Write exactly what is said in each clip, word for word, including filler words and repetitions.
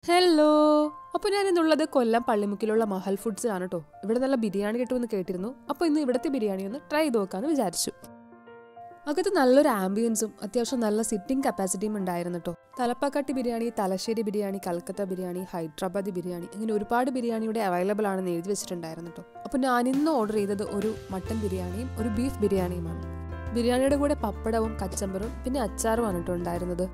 Hello, അപ്പോൾ ഞാൻ ഇന്നുള്ളത് കൊല്ലം പള്ളിമുക്കിലുള്ള മഹൽ ഫുഡ്സിലാണ് കേട്ടോ. ഇവിടെ നല്ല ബിരിയാണി കിട്ടുമെന്ന് കേട്ടിരുന്നു. അപ്പോൾ ഇന്ന് ഇവിടുത്തെ ബിരിയാണി ഒന്ന് ട്രൈ ചെയ്ത് നോക്കാമെന്ന് വിചാരിച്ചു. അകത്ത് നല്ലൊരു ആംബിയൻസും അത്യാവശ്യം നല്ല സിറ്റിംഗ് കപ്പാസിറ്റിയും ഉണ്ടായിരുന്നു കേട്ടോ. തലപ്പാക്കട്ടി ബിരിയാണി, തലശ്ശേരി ബിരിയാണി, കൽക്കത്ത ബിരിയാണി, ഹൈദരാബാദി ബിരിയാണി, ഇങ്ങനെ ഒരുപാട് ബിരിയാണി ഇവിടെ അവൈലബിൾ ആണെന്ന് എഴുതി വെച്ചിട്ടുണ്ടായിരുന്നു കേട്ടോ. അപ്പോൾ ഞാൻ ഇന്ന് ഓർഡർ ചെയ്തത് ഒരു മട്ടൻ ബിരിയാണിയും ഒരു ബീഫ് ബിരിയാണിയുമാണ്. ബിരിയാണിയുടെ കൂടെ പപ്പടവും കച്ചമ്പറും പിന്നെ അച്ചാറുമാണ് കേട്ടോ ഉണ്ടായിരുന്നത്.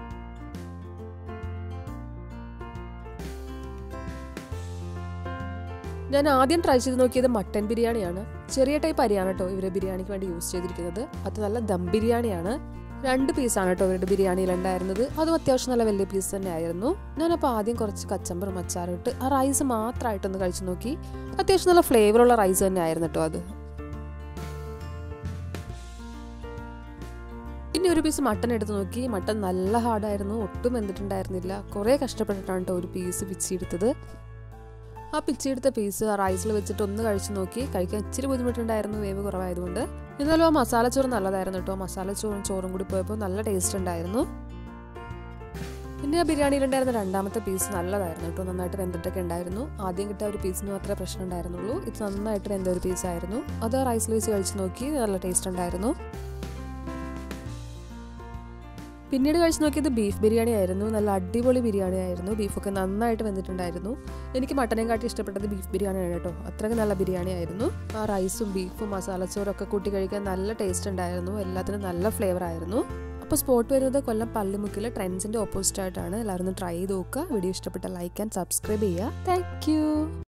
ഞാൻ ആദ്യം ട്രൈ ചെയ്ത് നോക്കിയത് മട്ടൻ ബിരിയാണിയാണ്. ചെറിയ ടൈപ്പ് അരിയാണ് കേട്ടോ ഇവർ ബിരിയാണിക്ക് വേണ്ടി യൂസ് ചെയ്തിരിക്കുന്നത്. അത് നല്ല ദം ബിരിയാണിയാണ്. രണ്ട് പീസാണ് കേട്ടോ ഇവരുടെ ബിരിയാണിയിൽ ഉണ്ടായിരുന്നത്. അതും അത്യാവശ്യം നല്ല വലിയ പീസ് തന്നെ ആയിരുന്നു. ഞാനപ്പോൾ ആദ്യം കുറച്ച് കച്ചമ്പറും അച്ചാറും ഇട്ട് ആ റൈസ് മാത്രമായിട്ടൊന്ന് കഴിച്ചു നോക്കി. അത്യാവശ്യം നല്ല ഫ്ലേവറുള്ള റൈസ് തന്നെ ആയിരുന്നു കേട്ടോ അത്. പിന്നെ ഒരു പീസ് മട്ടൺ എടുത്ത് നോക്കി. മട്ടൺ നല്ല ഹാർഡായിരുന്നു, ഒട്ടും വെന്തിട്ടുണ്ടായിരുന്നില്ല. കുറേ കഷ്ടപ്പെട്ടിട്ടാണ് കേട്ടോ ഒരു പീസ് പിച്ചെടുത്തത്. ആ പിച്ചെടുത്ത പീസ് ആ റൈസിൽ വെച്ചിട്ട് ഒന്ന് കഴിച്ചു നോക്കി. കഴിക്കാൻ ഇച്ചിരി ബുദ്ധിമുട്ടുണ്ടായിരുന്നു, വേവ് കുറവായതുകൊണ്ട്. എന്നാലും ആ മസാലച്ചോറ് നല്ലതായിരുന്നു കേട്ടോ. മസാലച്ചോറും ചോറും കൂടി പോയപ്പോൾ നല്ല ടേസ്റ്റ് ഉണ്ടായിരുന്നു. പിന്നെ ആ ബിരിയാണിയിലുണ്ടായിരുന്ന രണ്ടാമത്തെ പീസ് നല്ലതായിരുന്നു കേട്ടോ. നന്നായിട്ട് വെന്തിട്ടൊക്കെ ഉണ്ടായിരുന്നു. ആദ്യം കിട്ടിയ ഒരു പീസിന് മാത്രമേ പ്രശ്നം ഉണ്ടായിരുന്നുള്ളൂ. ഇത് നന്നായിട്ട് വെന്ത ഒരു പീസായിരുന്നു. അത് ആ റൈസിൽ വെച്ച് കഴിച്ചു നോക്കി, നല്ല ടേസ്റ്റ് ഉണ്ടായിരുന്നു. പിന്നീട് കഴിച്ച് നോക്കിയത് ബീഫ് ബിരിയാണി ആയിരുന്നു. നല്ല അടിപൊളി ബിരിയാണി ആയിരുന്നു. ബീഫൊക്കെ നന്നായിട്ട് വെന്തിട്ടുണ്ടായിരുന്നു. എനിക്ക് മട്ടനെ കാട്ടി ഇഷ്ടപ്പെട്ടത് ബീഫ് ബിരിയാണിയാണ് കേട്ടോ. അത്രയ്ക്ക് നല്ല ബിരിയാണി ആയിരുന്നു. ആ റൈസും ബീഫും മസാലച്ചോറൊക്കെ കൂട്ടി കഴിക്കാൻ നല്ല ടേസ്റ്റ് ഉണ്ടായിരുന്നു. എല്ലാത്തിനും നല്ല ഫ്ലേവർ ആയിരുന്നു. അപ്പോൾ സ്പോട്ട് വരുന്നത് കൊല്ലം പള്ളിമുക്കിലെ ട്രെൻഡ്സിൻ്റെ ഓപ്പോസിറ്റ് ആയിട്ടാണ്. എല്ലാവരും ഒന്ന് ട്രൈ ചെയ്ത് നോക്കുക. വീഡിയോ ഇഷ്ടപ്പെട്ട ലൈക്ക് ആൻഡ് സബ്സ്ക്രൈബ് ചെയ്യുക. Thank U.